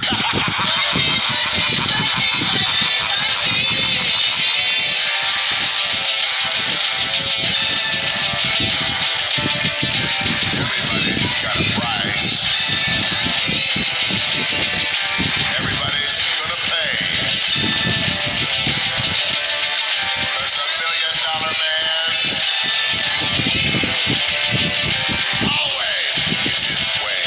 Everybody's got a price. Everybody's gonna pay. 'Cause the $1 Million Man always gets his way.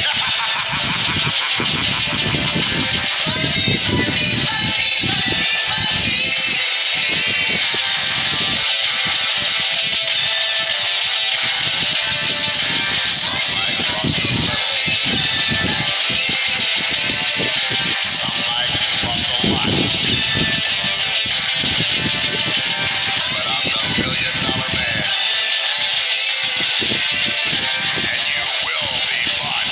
Some might cost a little. Some might cost a lot. But I'm the $1 Million Man. And you will be bought.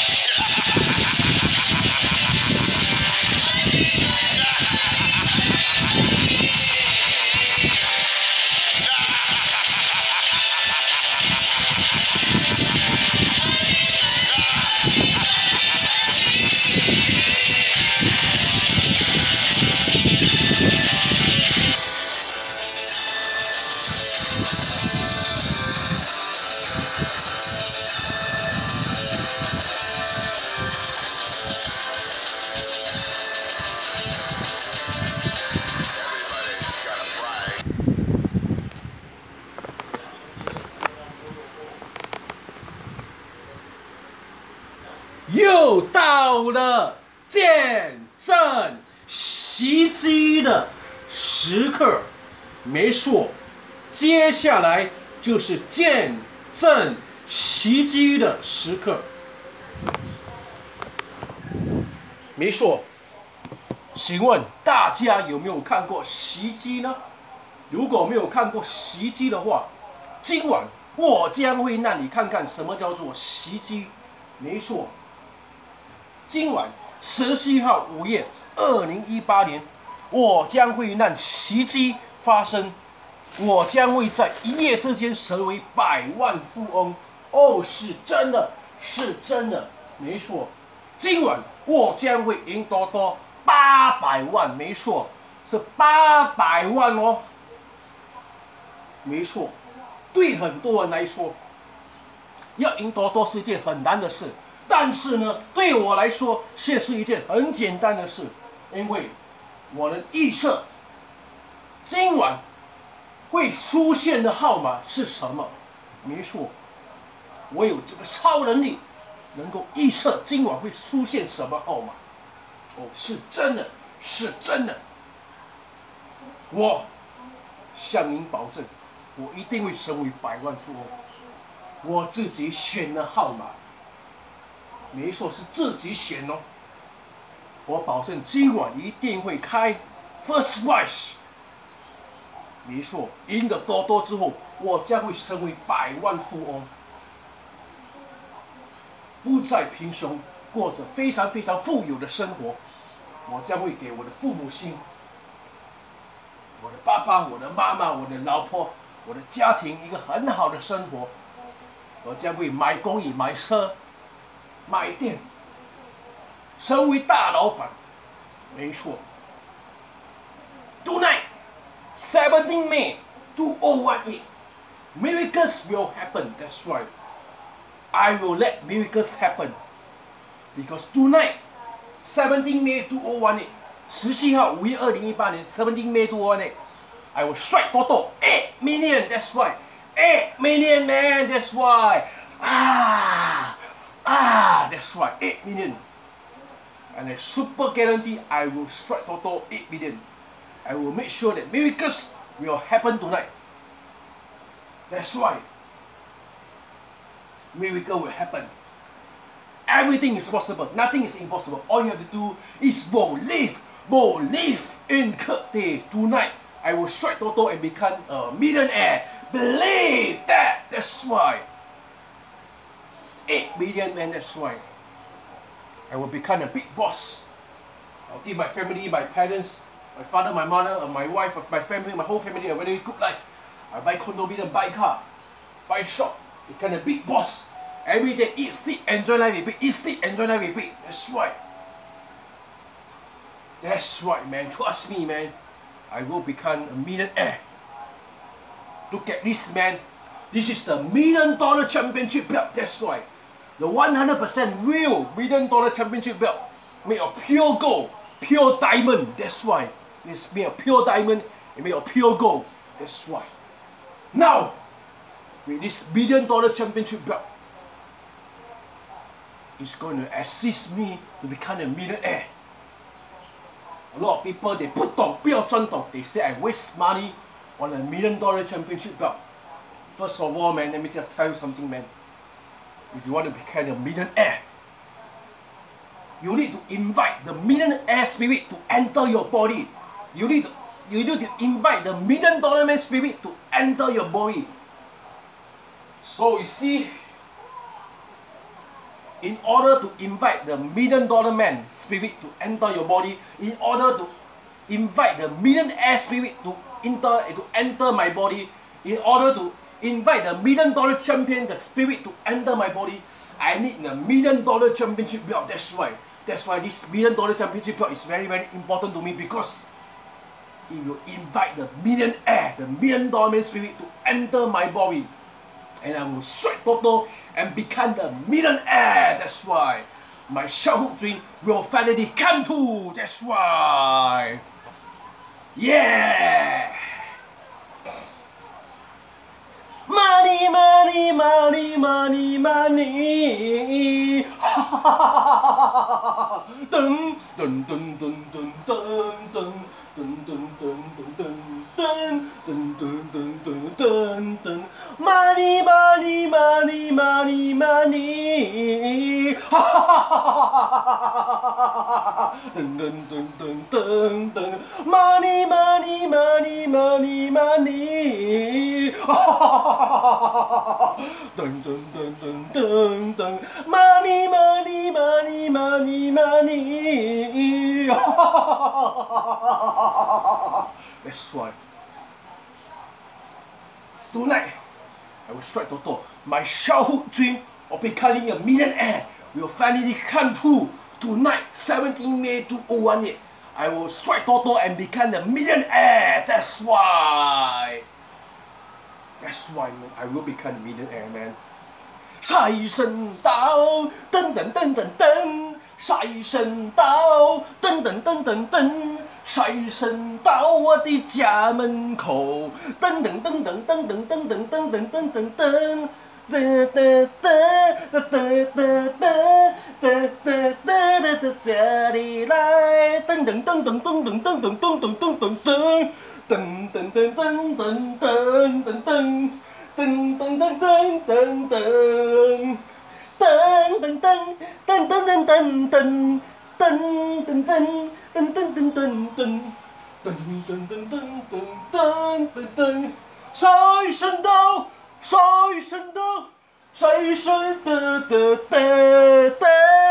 Everybody's got a price. 又到了见证袭击的时刻，没错，接下来就是见证袭击的时刻。没错，请问大家有没有看过袭击呢？如果没有看过袭击的话，今晚我将会让你看看什么叫做袭击。没错。今晚17号午夜，2018年，我将会让袭击发生，我将会在一夜之间成为100万富翁。哦，是真的，是真的，没错。今晚我将会赢多多800万，没错，是800万哦，没错。对很多人来说，要赢多多是一件很难的事。但是呢，对我来说却是一件很简单的事，因为我能预测今晚会出现的号码是什么。没错，我有这个超能力，能够预测今晚会出现什么号码。哦，是真的，是真的。我向您保证，我一定会成为100万富翁。我自己选的号码。没错，是自己选哦。我保证今晚一定会开 First Prize。没错，赢得多多之后，我将会成为100万富翁，不再贫穷，过着非常非常富有的生活。我将会给我的父母亲、我的爸爸、我的妈妈、我的老婆、我的家庭一个很好的生活。我将会买公寓、买车。买店，成为大老板，没错。Tonight, 17 May 2018, miracles will happen. That's right. I will let miracles happen because tonight, 17 May 2018, 17号5月2018年17 May 2018, I will strike Toto 8 million. That's right, 8 million, man. That's right. That's right, 8 million. And I super guarantee I will strike Toto 8 million. I will make sure that miracles will happen tonight. That's right. Miracle will happen. Everything is possible. Nothing is impossible. All you have to do is believe. Believe in Kurt Day. Tonight, I will strike Toto and become a millionaire. Believe that. That's right. 8 million, man, that's right. I will become a big boss. I'll give my family, my parents, my father, my mother, my wife, my family, my whole family a very good life. I buy condominium, buy car, buy shop, become a big boss. Every day, eat, sleep, enjoy life, repeat. Eat, sleep, enjoy life, repeat. That's right. That's right, man. Trust me, man. I will become a millionaire. Look at this, man. This is the $1 million championship belt. That's right. The 100% real $1 million championship belt. Made of pure gold. Pure diamond. That's right. It's made of pure diamond and made of pure gold. That's right. Now, with this $1 million championship belt, it's going to assist me to become a millionaire. A lot of people, they put down, 不要赚懂, they say I waste money on a $1 million championship belt. First of all, man, let me just tell you something, man. If you want to become a millionaire, you need to invite the millionaire spirit to enter your body. You need to invite the $1 million man spirit to enter your body. So you see, in order to invite the $1 million man spirit to enter your body, in order to invite the millionaire spirit to enter my body, in order to invite the $1 million champion, the spirit to enter my body, I need the $1 million championship belt. That's right. That's why this $1 million championship belt is very, very important to me, because it will invite the millionaire, the $1 million man spirit to enter my body. And I will strike Toto and become the millionaire. That's why my childhood dream will finally come true. That's why. Yeah. Money, money, money, money, money. Dun dun dun dun dun dun dun. Dun dun dun dun dun dun dun dun dun dun dun. Money, money, money, money, money. Dun dun dun dun dun dun. Money, money, money, money, money. Dun dun dun dun dun dun. Money, money, money, money, money. That's why tonight I will strike Toto. My childhood dream of becoming a millionaire will finally come true. Tonight, 17 May 2018, I will strike Toto and become a millionaire. That's why. That's why, man. I will become a millionaire, man. 财神到，噔噔噔噔噔。财神到，噔噔噔噔噔。财神到我的家门口，噔噔噔噔噔噔噔噔噔噔噔噔噔。哒哒哒哒哒哒哒哒哒哒这里来，噔噔噔噔噔噔噔噔噔噔噔噔噔。噔噔噔噔噔噔噔噔。噔噔噔噔噔噔，噔噔噔噔噔噔噔噔，噔噔噔噔噔噔噔噔，噔噔噔噔噔噔噔，财神到，财神到，财神哒哒哒哒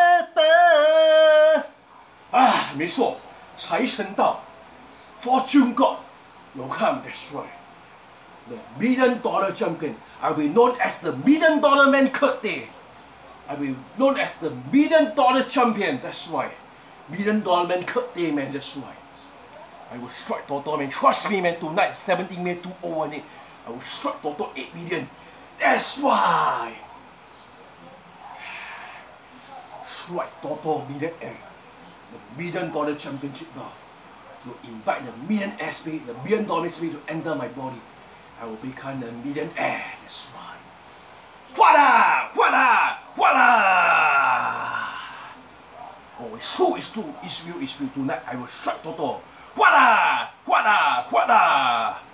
哒。啊，没错，财神到 ，Fortune God will come. That's right. The $1 million champion. I will be known as the $1 million man Kurt Day. I will be known as the $1 million champion. That's right. $1 million man Kurt Day, man. That's right. I will strike Toto, man. Trust me, man. Tonight, 17 May 2018, I will strike Toto 8 million. That's why. Strike Toto millionaire. The $1 million championship now. To invite the millionaire spirit, the $1 million spirit to enter my body. I will become a millionaire. That's right. Voila! Voila! Voila! Oh, it's true, it's true. It's real, it's real. Tonight I will strike Toto. Voila! Voila! Voila!